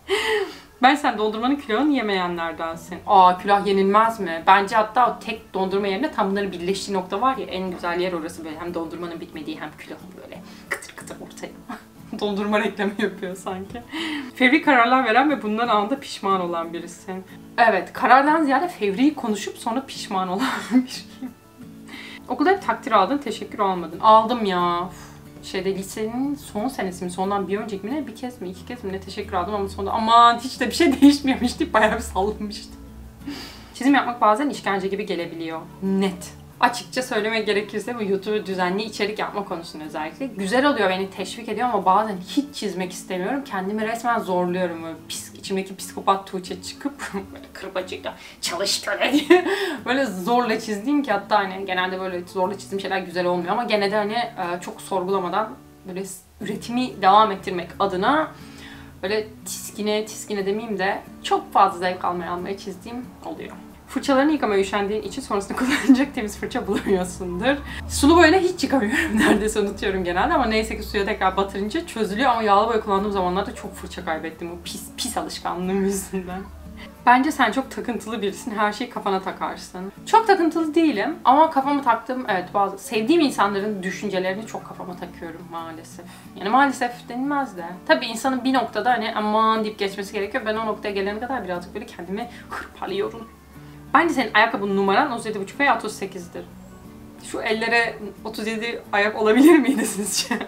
Ben sen dondurmanın külahını yemeyenlerdensin. Aa, külah yenilmez mi? Bence hatta o tek dondurma yerine tam bunların birleştiği nokta var ya, en güzel yer orası böyle. Hem dondurmanın bitmediği hem külahın böyle kıtır kıtır ortaya. Dondurma reklamı yapıyor sanki. Fevri kararlar veren ve bundan anında pişman olan birisin. Evet, karardan ziyade fevri konuşup sonra pişman olan biriyim. Okulda hep takdir aldın, teşekkür almadın. Aldım ya. Lisenin son senesi mi, sondan bir önceki mi ne, bir kez mi, iki kez mi ne teşekkür aldım ama sonunda aman hiç de bir şey değişmiyormuş deyip bayağı bir sallamıştım. Çizim yapmak bazen işkence gibi gelebiliyor. Net. Açıkça söylemek gerekirse bu YouTube düzenli içerik yapma konusunda özellikle. Güzel oluyor, beni teşvik ediyor ama bazen hiç çizmek istemiyorum. Kendimi resmen zorluyorum. Böyle içimdeki psikopat Tuğçe çıkıp böyle kırbacıyla çalış köle diye böyle zorla çizdiğim ki hatta hani genelde böyle zorla çizdiğim şeyler güzel olmuyor ama gene de hani çok sorgulamadan böyle üretimi devam ettirmek adına böyle tiskine demeyeyim de çok fazla zevk almaya çizdiğim oluyor. Fırçalarını yıkamaya üşendiğin için sonrasında kullanacak temiz fırça bulamıyorsundur. Sulu boyayla hiç yıkamıyorum. Neredeyse unutuyorum genelde ama neyse ki suya tekrar batırınca çözülüyor ama yağlı boya kullandığım zamanlarda çok fırça kaybettim. O pis alışkanlığım yüzünden. Bence sen çok takıntılı birisin. Her şeyi kafana takarsın. Çok takıntılı değilim ama kafama taktığım, evet, bazı sevdiğim insanların düşüncelerini çok kafama takıyorum maalesef. Yani maalesef denilmez de. Tabii insanın bir noktada hani aman deyip geçmesi gerekiyor. Ben o noktaya gelene kadar birazcık böyle kendimi hırpalıyorum. Bence senin ayakkabının numaran 37,5 veya 38'dir. Şu ellere 37 ayak olabilir miydi sizce?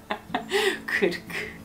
40.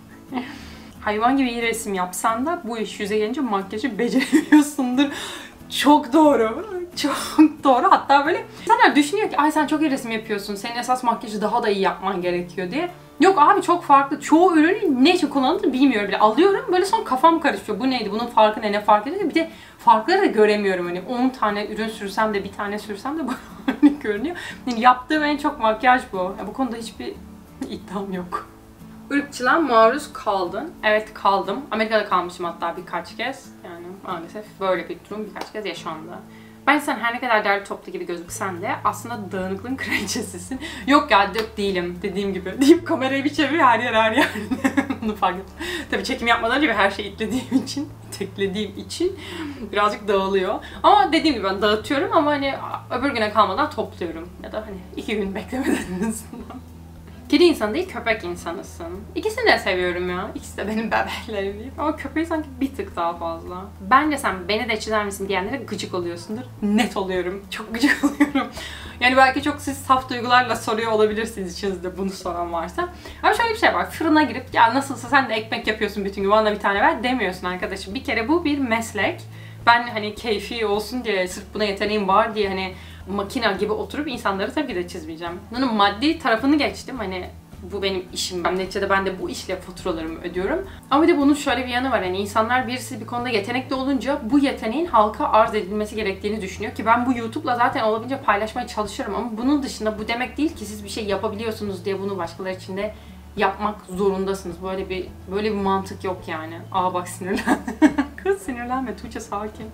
Hayvan gibi iyi resim yapsan da bu iş yüze gelince makyajı beceremiyorsundur. Çok doğru. Çok doğru. Hatta böyle insanlar düşünüyor ki ay sen çok iyi resim yapıyorsun. Senin esas makyajı daha da iyi yapman gerekiyor diye. Yok abi, çok farklı. Çoğu ürünü ne için kullanıldığını bilmiyorum bile. Alıyorum böyle sonra kafam karışıyor. Bu neydi? Bunun farkı ne? Ne fark ediyor? Bir de farkları da göremiyorum. Hani 10 tane ürün sürsem de bir tane sürsem de böyle görünüyor. Yani yaptığım en çok makyaj bu. Yani bu konuda hiçbir iddiam yok. Irkçılığa maruz kaldın. Evet, kaldım. Amerika'da kalmışım hatta birkaç kez. Yani maalesef böyle bir durum birkaç kez yaşandı. Ben sen her ne kadar derli toplu gibi gözüksen de aslında dağınıklığın kraliçesisin. Yok ya, değilim dediğim gibi deyip kamerayı bir çevir, her yer. Bunu fark ettim. Tabii çekim yapmadan önce her şeyi teklediğim için birazcık dağılıyor. Ama dediğim gibi ben dağıtıyorum ama hani öbür güne kalmadan topluyorum. Ya da hani 2 gün beklemeden en azından. Kedi insanı değil, köpek insanısın. İkisini de seviyorum ya. İkisi de benim bebeklerim değil. Ama köpeği sanki bir tık daha fazla. Bence sen beni de çizer misin diyenlere gıcık oluyorsundur. Net oluyorum. Çok gıcık oluyorum. Yani belki çok siz saf duygularla soruyor olabilirsiniz içinizde bunu soran varsa. Ama şöyle bir şey var. Fırına girip ya nasılsa sen de ekmek yapıyorsun bütün gün, bana bir tane ver demiyorsun arkadaşım. Bir kere bu bir meslek. Ben hani keyfi olsun diye, sırf buna yeteneğim var diye hani makina gibi oturup insanları tabii ki de çizmeyeceğim. Bunun maddi tarafını geçtim. Hani bu benim işim. Neticede ben de bu işle faturalarımı ödüyorum. Ama bir de bunun şöyle bir yanı var. Hani insanlar birisi bir konuda yetenekli olunca bu yeteneğin halka arz edilmesi gerektiğini düşünüyor ki ben bu YouTube'la zaten olabildiğince paylaşmaya çalışıyorum ama bunun dışında bu demek değil ki siz bir şey yapabiliyorsunuz diye bunu başkaları için de yapmak zorundasınız. Böyle bir mantık yok yani. Aa bak sinirlen. Kız sinirlenme Tuğçe, sakin.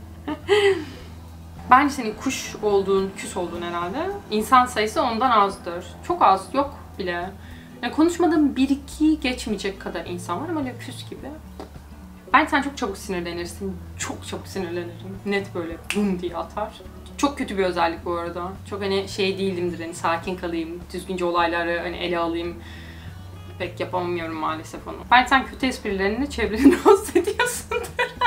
Bence senin kuş olduğun, küs olduğun herhalde. İnsan sayısı ondan azdır. Çok az, yok bile. Yani konuşmadığım 1-2 geçmeyecek kadar insan var ama öyle küs gibi. Bence sen çok çabuk sinirlenirsin. Çok çabuk sinirlenirim. Net böyle bum diye atar. Çok kötü bir özellik bu arada. Çok hani şey değilimdir, hani sakin kalayım, düzgünce olayları hani ele alayım. Pek yapamıyorum maalesef onu. Bence sen kötü esprilerini çevreni rahatsız ediyorsundur.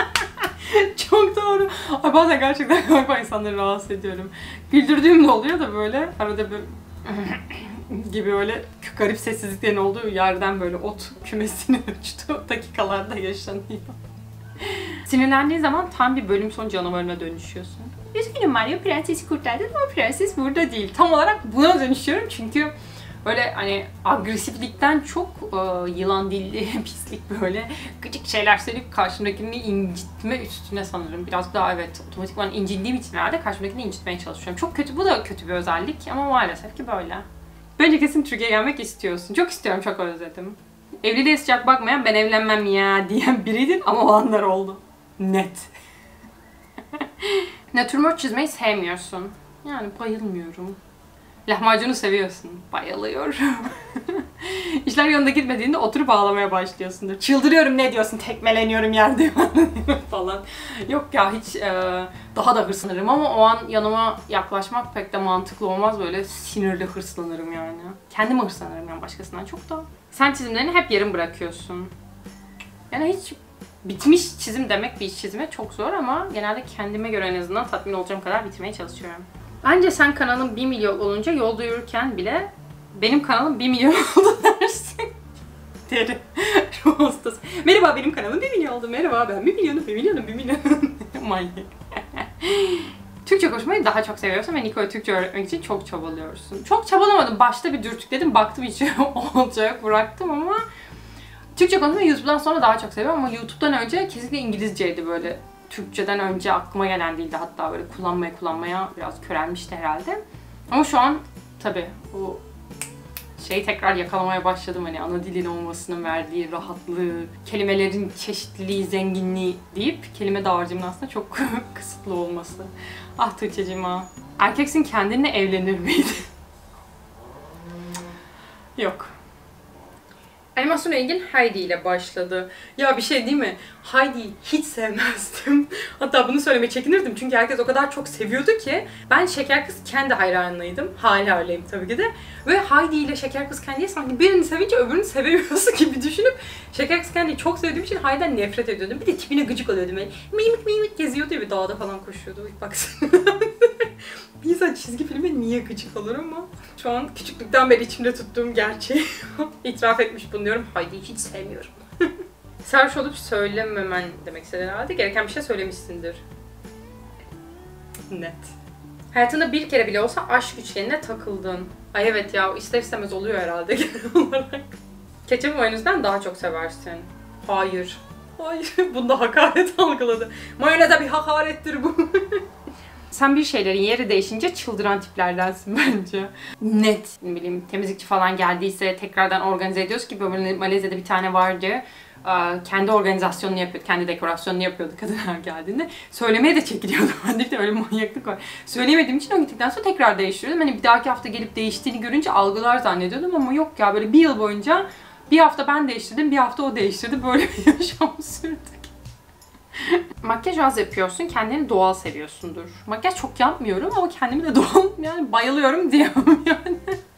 Çok doğru. Ay bazen gerçekten galiba insanları rahatsız ediyorum. Güldürdüğüm de oluyor da böyle arada bir gibi böyle garip sessizliklerin olduğu yerden böyle ot kümesini uçtuğu dakikalarda yaşanıyor. Sinirlendiğin zaman tam bir bölüm sonu canavarına dönüşüyorsun. Üzgünüm Mario, prensesi kurtardın ama prenses burada değil. Tam olarak buna dönüşüyorum çünkü Böyle hani agresiflikten çok yılan dilli, pislik böyle gıcık şeyler söyleyip karşımdakini incitme üstüne sanırım. Biraz daha evet otomatikman incindiğim için herhalde karşımdakini incitmeye çalışıyorum. Çok kötü, bu da kötü bir özellik ama maalesef ki böyle. Bence kesin Türkiye'ye gelmek istiyorsun. Çok istiyorum, çok özledim. Evliliğe sıcak bakmayan ben evlenmem ya diyen biriydin ama o anlar oldu. Net. Natürmort çizmeyi sevmiyorsun. Yani bayılmıyorum. Lahmacunu seviyorsun. Bayılıyorum. İşler yolunda gitmediğinde oturup ağlamaya başlıyorsundur. Çıldırıyorum ne diyorsun, tekmeleniyorum yerde falan. Yok ya hiç daha da hırslanırım ama o an yanıma yaklaşmak pek de mantıklı olmaz. Böyle sinirli hırslanırım yani. Kendime hırslanırım yani başkasından çok da. Sen çizimlerini hep yarım bırakıyorsun. Yani hiç bitmiş çizim demek bir iş çizime çok zor ama genelde kendime göre en azından tatmin olacağım kadar bitirmeye çalışıyorum. Bence sen kanalın 1 milyon olunca yolda yürürken bile benim kanalım 1 milyon oldu dersin. Derim. Merhaba benim kanalım 1 milyon oldu. Merhaba ben 1 milyonum, 1 milyonum, 1 milyon. Manyak. Türkçe konuşmayı daha çok seviyorsun ve Niko'ya Türkçe öğretmek için çok çabalıyorsun. Çok çabalamadım. Başta bir dürtükledim. Baktım hiç olacak bıraktım ama Türkçe konuşmayı YouTube'dan sonra daha çok seviyorum ama YouTube'dan önce kesinlikle İngilizceydi böyle. Türkçeden önce aklıma gelen değildi, hatta böyle kullanmaya biraz körelmişti herhalde. Ama şu an tabii bu şeyi tekrar yakalamaya başladım, hani ana dilin olmasının verdiği rahatlığı, kelimelerin çeşitliliği, zenginliği deyip kelime dağarcığımın aslında çok kısıtlı olması. Ah Tuğçe'cim ha. Erkeksin kendinle evlenir miydi? Yok. Animasyonla ilgin Heidi ile başladı. Ya bir şey değil mi? Heidi'yi hiç sevmezdim. Hatta bunu söylemeye çekinirdim çünkü herkes o kadar çok seviyordu ki. Ben Şeker Kız Kendi hayranıydım. Hala öyleyim tabii ki de. Ve Heidi ile Şeker Kız Kendi'yi sanki birini sevince öbürünü sevemiyorsun gibi düşünüp Şeker Kız Kendi'yi çok sevdiğim için Heidi'den nefret ediyordum. Bir de tipine gıcık oluyordum. Yani mimik mimik geziyordu ya, bir dağda falan koşuyordu. Baksana. Bir insan çizgi filme niye gıcık olur ama şu an küçüklükten beri içimde tuttuğum gerçeği itiraf etmiş bulunuyorum. Heidi'yi hiç sevmiyorum. Sarhoş olup söylememen demek istediğin herhalde. Gereken bir şey söylemişsindir. Net. Hayatında bir kere bile olsa aşk üçgenine takıldın. Ay evet ya, ister istemez oluyor herhalde genel olarak. Ketçap mayonezden daha çok seversin. Hayır. Hayır. Bunda hakaret algıladı. Mayoneze bir hakarettir bu. Sen bir şeylerin yeri değişince çıldıran tiplerdensin bence. Net. Ne bileyim, temizlikçi falan geldiyse tekrardan organize ediyoruz ki böyle Malezya'da bir tane vardı. Kendi organizasyonunu yapıyordu, kendi dekorasyonunu yapıyordu kadınlar geldiğinde. Söylemeye de çekiliyordu. Bende de öyle bir manyaklık var. Söyleyemediğim için o gittikten sonra tekrar değiştiriyordum. Hani bir dahaki hafta gelip değiştiğini görünce algılar zannediyordum ama yok ya, böyle bir yıl boyunca bir hafta ben değiştirdim, bir hafta o değiştirdi. Böyle bir yaşam sürdük. Makyaj az yapıyorsun, kendini doğal seviyorsundur. Makyaj çok yapmıyorum ama kendimi de doğal, yani bayılıyorum diyemem yani.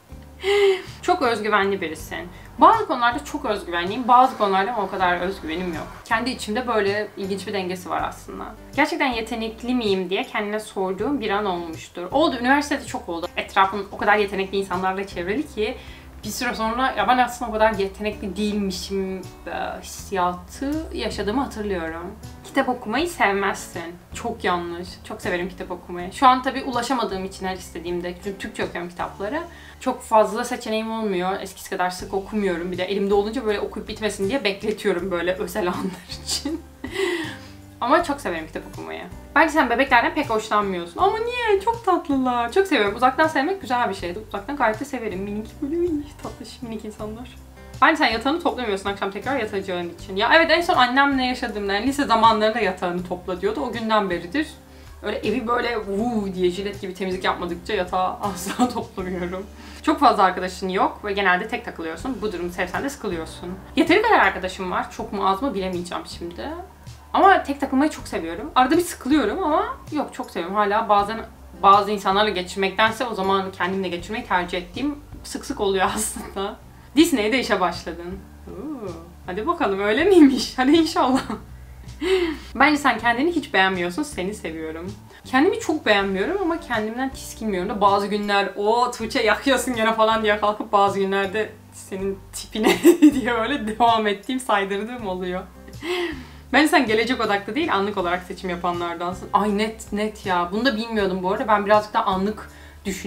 Çok özgüvenli birisin. Bazı konularda çok özgüvenliyim, bazı konularda ama o kadar özgüvenim yok. Kendi içimde böyle ilginç bir dengesi var aslında. Gerçekten yetenekli miyim diye kendine sorduğum bir an olmuştur. Oldu, üniversitede çok oldu. Etrafım o kadar yetenekli insanlarla çevrili ki bir süre sonra ya ben aslında o kadar yetenekli değilmişim hissiyatı yaşadığımı hatırlıyorum. Kitap okumayı sevmezsin. Çok yanlış. Çok severim kitap okumayı. Şu an tabii ulaşamadığım için her istediğimde, çünkü Türkçe okuyorum kitapları. Çok fazla seçeneğim olmuyor. Eskisi kadar sık okumuyorum. Bir de elimde olunca böyle okuyup bitmesin diye bekletiyorum böyle özel anlar için. Ama çok severim kitap okumayı. Bence sen bebeklerden pek hoşlanmıyorsun. Ama niye? Çok tatlılar. Çok seviyorum. Uzaktan sevmek güzel bir şeydi. Uzaktan gayet de severim. Minik böyle minik tatlış minik insanlar. Bence sen yatağını toplamıyorsun akşam tekrar yatacağın için. Ya evet, en son annemle yaşadığımda, yani lise zamanlarında yatağını topla diyordu. O günden beridir. Öyle evi böyle vuu diye jilet gibi temizlik yapmadıkça yatağı asla toplamıyorum. Çok fazla arkadaşın yok ve genelde tek takılıyorsun. Bu durumu sevsen de sıkılıyorsun. Yeteri kadar arkadaşım var. Çok mu az mı bilemeyeceğim şimdi. Ama tek takılmayı çok seviyorum. Arada bir sıkılıyorum ama yok, çok seviyorum. Hala bazen bazı insanlarla geçirmektense o zaman kendimle geçirmeyi tercih ettiğim sık sık oluyor aslında. Disney'de işe başladın. Hadi bakalım, öyle miymiş? Hadi inşallah. Bence sen kendini hiç beğenmiyorsun, seni seviyorum. Kendimi çok beğenmiyorum ama kendimden tiskinmiyorum da bazı günler o Tuğçe yakıyorsun gene falan diye kalkıp bazı günlerde senin tipine diye öyle devam ettiğim, saydırdığım oluyor. Bence sen gelecek odaklı değil, anlık olarak seçim yapanlardansın. Ay net ya. Bunu da bilmiyordum bu arada. Ben birazcık daha anlık düşünüp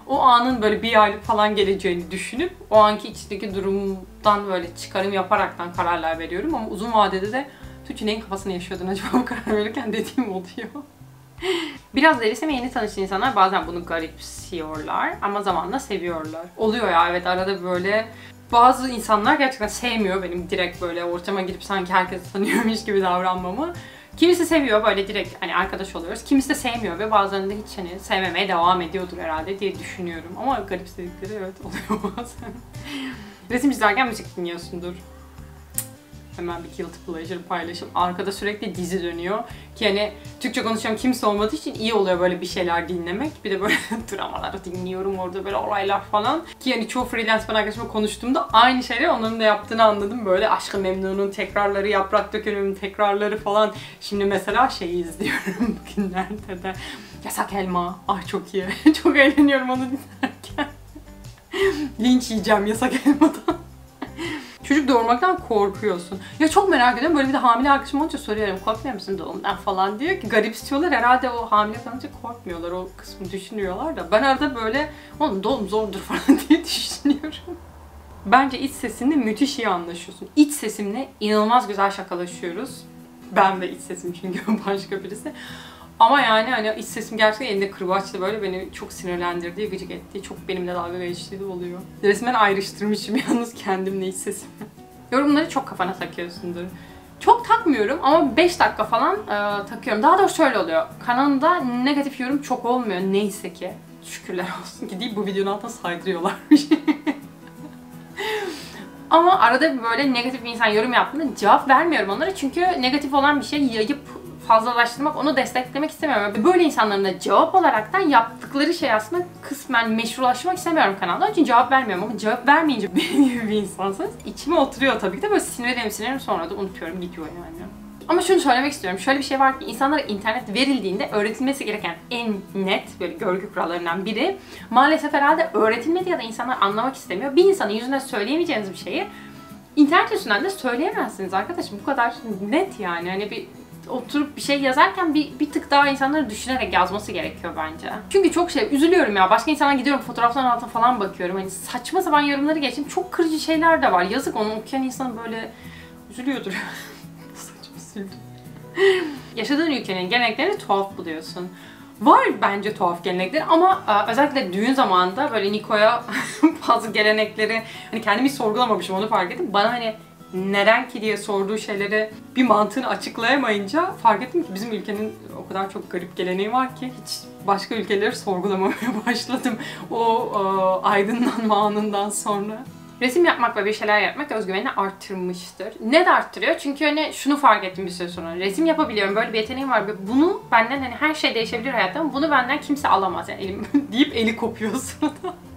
o anın böyle bir aylık falan geleceğini düşünüp o anki içindeki durumdan böyle çıkarım yaparaktan kararlar veriyorum. Ama uzun vadede de Tuğçe neyin kafasını yaşıyordun acaba bu karar verirken dediğim oluyor. Biraz Resim'le yeni tanışan insanlar bazen bunu garipsiyorlar ama zamanla seviyorlar. Oluyor ya, evet, arada böyle bazı insanlar gerçekten sevmiyor benim direkt böyle ortama girip sanki herkes tanıyormuş gibi davranmamı. Kimisi seviyor, böyle direkt hani arkadaş oluyoruz. Kimisi de sevmiyor ve bazılarında hiç hani sevmemeye devam ediyordur herhalde diye düşünüyorum. Ama garipsedikleri evet oluyor bazen. Resim çizerken müzik dinliyorsundur. Hemen bir guilty pleasure paylaşım. Arkada sürekli dizi dönüyor. Ki hani Türkçe konuşan kimse olmadığı için iyi oluyor böyle bir şeyler dinlemek. Bir de böyle dramaları dinliyorum orada, böyle olaylar falan. Ki hani çoğu freelance ben arkadaşımla konuştuğumda aynı şeyleri onların da yaptığını anladım. Böyle Aşk-ı Memnun'un tekrarları, Yaprak Dökümü'nün tekrarları falan. Şimdi mesela şeyi izliyorum bugünlerde de. Yasak Elma. Ah çok iyi. Çok eğleniyorum onu dinlerken. Linç yiyeceğim Yasak Elma'dan. Çocuk doğurmaktan korkuyorsun. Ya çok merak ediyorum. Böyle bir de hamile arkadaşım olunca soruyorum. Korkmuyor musun doğumdan falan diyor ki garipsiyorlar. Herhalde o hamile kalınca korkmuyorlar. O kısmı düşünüyorlar da. Ben arada böyle oğlum doğum zordur falan diye düşünüyorum. Bence iç sesinle müthiş iyi anlaşıyorsun. İç sesimle inanılmaz güzel şakalaşıyoruz. Ben ve iç sesim çünkü başka birisi. Ama yani hani iç sesim gerçekten elinde kırbaçla böyle beni çok sinirlendirdiği, gıcık ettiği, çok benimle dalga geçtiği de oluyor. Resmen ayrıştırmışım yalnız kendimle iç sesimi. Yorumları çok kafana takıyorsundur. Çok takmıyorum ama 5 dakika falan takıyorum. Daha doğrusu şöyle oluyor. Kanalımda negatif yorum çok olmuyor neyse ki. Şükürler olsun ki deyip bu videonun altına saydırıyorlarmış. Ama arada böyle negatif bir insan yorum yaptığında cevap vermiyorum onlara. Çünkü negatif olan bir şey yayıp fazlalaştırmak, onu desteklemek istemiyorum. Böyle insanların da cevap olaraktan yaptıkları şey aslında kısmen meşrulaşmak istemiyorum kanalda. Onun için cevap vermiyorum ama cevap vermeyince benim gibi bir insansınız. İçime oturuyor tabii ki de, böyle sinirlerim sonra da unutuyorum, gidiyor yani. Ama şunu söylemek istiyorum. Şöyle bir şey var ki insanlara internet verildiğinde öğretilmesi gereken en net böyle görgü kurallarından biri maalesef herhalde öğretilmedi ya da insanlar anlamak istemiyor. Bir insanın yüzüne söyleyemeyeceğiniz bir şeyi internet üstünden de söyleyemezsiniz arkadaşım. Bu kadar net yani. Hani bir oturup bir şey yazarken bir tık daha insanları düşünerek yazması gerekiyor bence. Çünkü çok üzülüyorum ya. Başka insanlara gidiyorum, fotoğrafların altına falan bakıyorum. Hani saçma sapan yorumları geçtim. Çok kırıcı şeyler de var. Yazık, onu okuyan insan böyle üzülüyordur. Saçma üzüldüm. Yaşadığın ülkenin geleneklerini tuhaf buluyorsun. Var bence tuhaf gelenekleri ama özellikle düğün zamanında böyle Niko'ya bazı gelenekleri hani kendimi sorgulamamışım, onu fark ettim. Bana hani neden ki diye sorduğu şeyleri bir mantığını açıklayamayınca fark ettim ki bizim ülkenin o kadar çok garip geleneği var ki hiç başka ülkeleri sorgulamamaya başladım o aydınlanma anından sonra. Resim yapmak ve bir şeyler yapmak özgüvenini arttırmıştır. Ne de arttırıyor? Çünkü hani şunu fark ettim bir süre sonra. Resim yapabiliyorum, böyle bir yeteneğim var ve bunu benden, hani her şey değişebilir hayatta ama bunu benden kimse alamaz. Yani elim deyip eli kopuyorsun.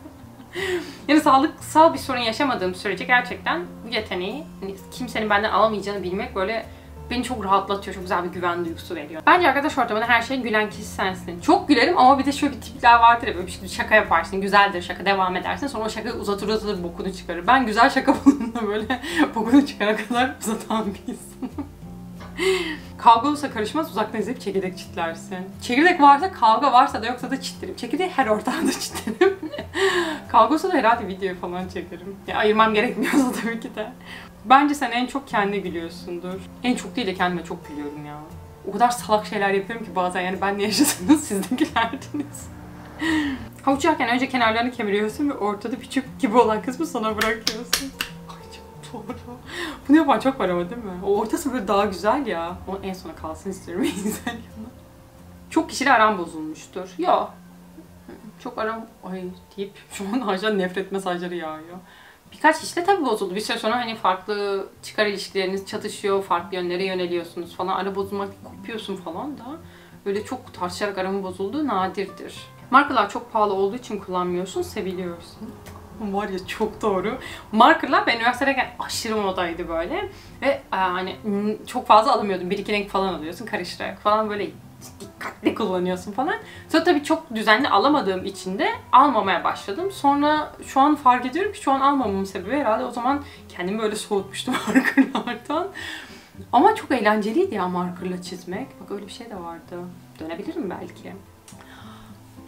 Yani sağlıksal bir sorun yaşamadığım sürece gerçekten bu yeteneği hani kimsenin benden alamayacağını bilmek böyle beni çok rahatlatıyor, çok güzel bir güven duygusu veriyor. Bence arkadaş ortamında her şeye gülen kişi sensin. Çok gülerim ama bir de şöyle bir tipler vardır ya, böyle bir şaka yaparsın, güzeldir şaka, devam edersin, sonra o şakayı uzatır bokunu çıkarır. Ben güzel şaka bulduğumda böyle bokunu çıkana kadar uzatan bir insanım. Kavga olursa karışmaz, uzaktan izleyip çekirdek çitlersin. Çekirdek varsa, kavga varsa da yoksa da çitlerim. Çekirdeği her ortamda çitlerim. Kavga olsa da herhalde video falan çekerim. Ya ayırmam gerekmiyorsa tabii ki de. Bence sen en çok kendine gülüyorsundur. En çok değil de kendime çok gülüyorum ya. O kadar salak şeyler yapıyorum ki bazen, yani ben ne yaşasanız siz de gülerdiniz. Havuç yerken önce kenarlarını kemiriyorsun ve ortada küçük gibi olan kısmı sana bırakıyorsun. Doğru. Bunu yapan çok var ama değil mi? O ortası böyle daha güzel ya. O en sona kalsın istiyorum en güzel yanı. Çok kişiyle aram bozulmuştur. Ya. Çok aram deyip şu an hala nefret mesajları yağıyor. Birkaç kişiyle tabii bozuldu. Bir süre sonra hani farklı çıkar ilişkileriniz çatışıyor, farklı yönlere yöneliyorsunuz falan. Ara bozulmak, kopuyorsun falan da. Öyle çok tartışarak aramın bozulduğu nadirdir. Markalar çok pahalı olduğu için kullanmıyorsun, seviliyorsun. Var ya, çok doğru. Markerlar ben üniversitedeyken aşırı modaydı böyle. Ve hani çok fazla alamıyordum. Bir iki renk falan alıyorsun karıştırarak falan, böyle dikkatli kullanıyorsun falan. Sonra tabii çok düzenli alamadığım için de almamaya başladım. Sonra şu an fark ediyorum ki şu an almamamın sebebi herhalde o zaman kendimi böyle soğutmuştum markerlardan. Ama çok eğlenceliydi ya markerla çizmek. Bak öyle bir şey de vardı. Dönebilirim belki.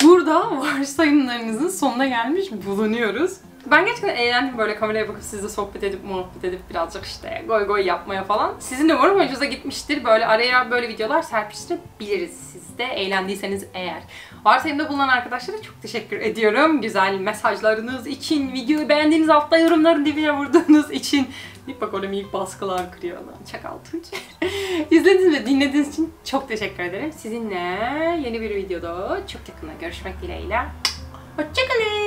burada varsayımlarınızın sonuna gelmiş bulunuyoruz. Ben gerçekten eğlendim böyle kameraya bakıp sizle sohbet edip muhabbet edip birazcık işte goy goy yapmaya falan. Sizin de umarım hoşunuza gitmiştir. Böyle araya böyle videolar serpiştirebiliriz siz de eğlendiyseniz eğer. Varsayımda bulunan arkadaşlara çok teşekkür ediyorum. Güzel mesajlarınız için, videoyu beğendiğiniz altta yorumların dibine vurduğunuz için. Bak orada minik baskılar kırıyor lan. Çakal Tuğçe. İzlediğiniz ve dinlediğiniz için çok teşekkür ederim. Sizinle yeni bir videoda çok yakında görüşmek dileğiyle. Hoşçakalın.